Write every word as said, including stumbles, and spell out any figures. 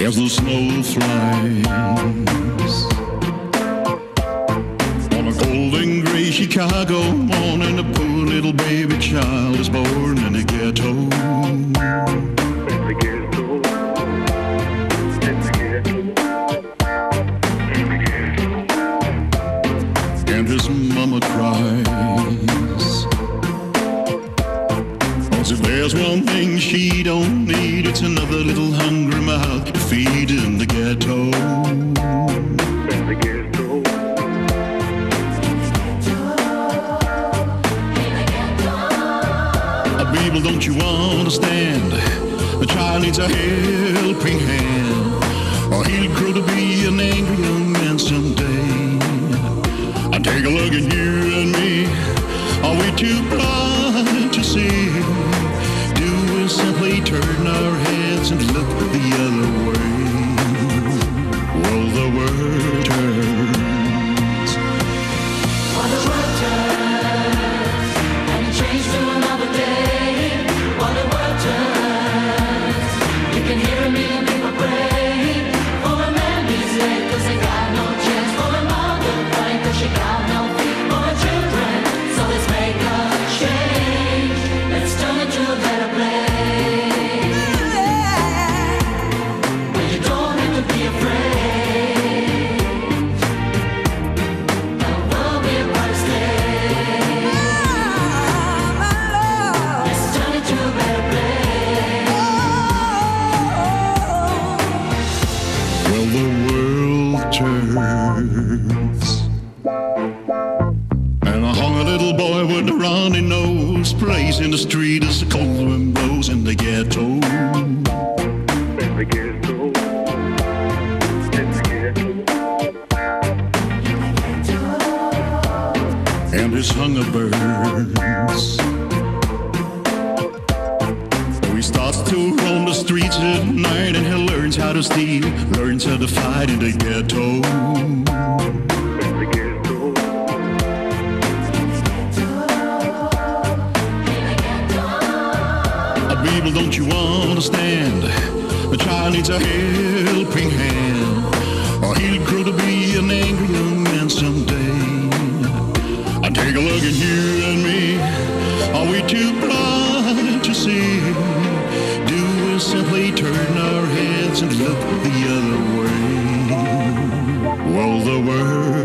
as the snow flies. On a cold and gray Chicago morning, a poor little baby child is born in the ghetto. In the ghetto. In the ghetto. In the ghetto. And his mama cries. Cause if there's one thing she don't need, it's another little hungry mouth to feed in the ghetto. In the ghetto. People, don't you understand? The child needs a helping hand, or he'll grow to be an angry young man someday. And take a look at you and me. Are we too blind to see? Do we simply turn our heads and look the other way? Well, the world turns. Well, the world turns, and it changed to another day. While the world turns, you can hear a million people pray for a man who's late cause they got no chance, for a mother crying cause she got no feet for her children. So let's make a change, let's turn it to a better place, where you don't have to be afraid. The world will be a brighter stage. Let's turn it to a better place. Well, the world turns. And I hung a little boy with a runny nose, plays in the street as the cold wind blows in the ghetto. In the ghetto. In the ghetto. And his hunger burns. So he starts to roam the streets at night, and he learns how to steal, learns how to fight in the ghetto. In the ghetto. Uh, People, don't you understand? The child needs a helping hand, or he'll grow to be an angry young man someday. And take a look at you and me. Are we too blind to see? Do we simply turn our heads and look the other way? Well, the world